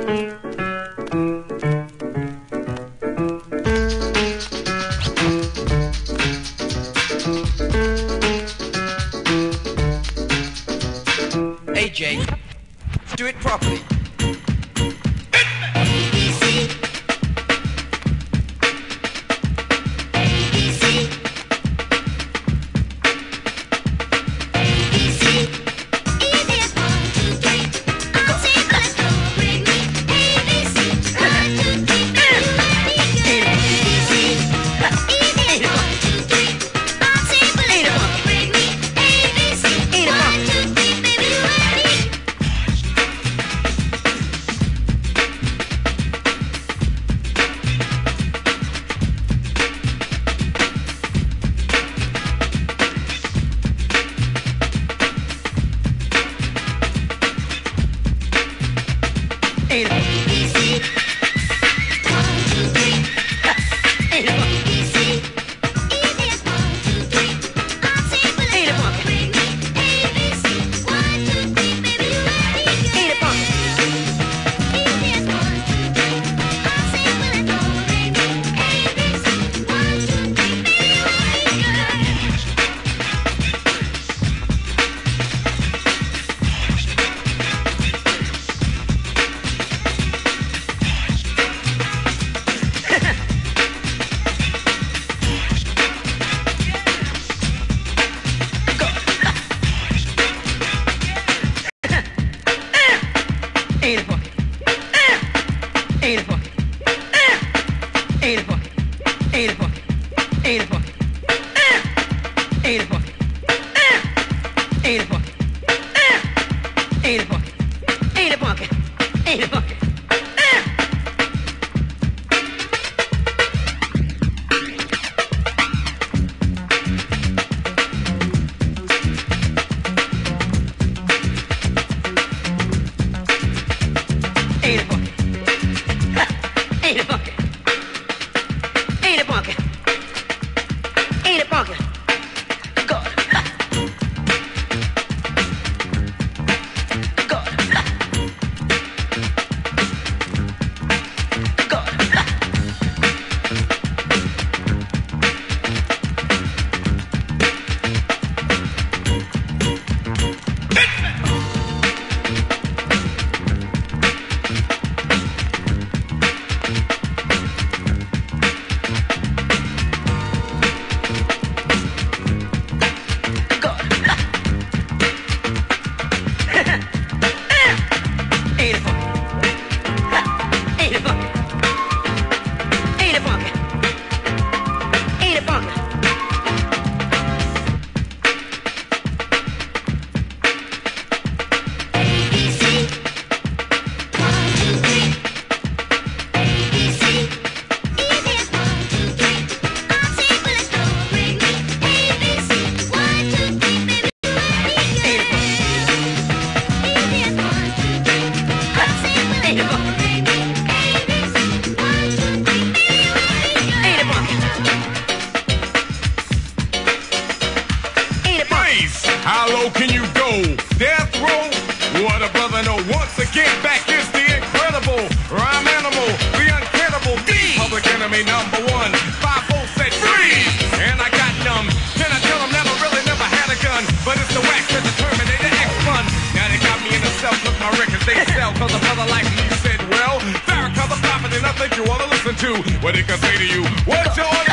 AJ, do it properly. How low can you go? Death row? What a brother know. Once again, back is the incredible rhyme animal, the uncannibal, the public enemy #1. 5-0 said freeze, and I got numb. Then I tell them never had a gun, but it's the wax that the Terminator X1. Now they got me in the cell, look my records they sell, cause a brother like me said, well, Farrakhan's a prophet and I think you ought to listen to what he can say to you. What you ought to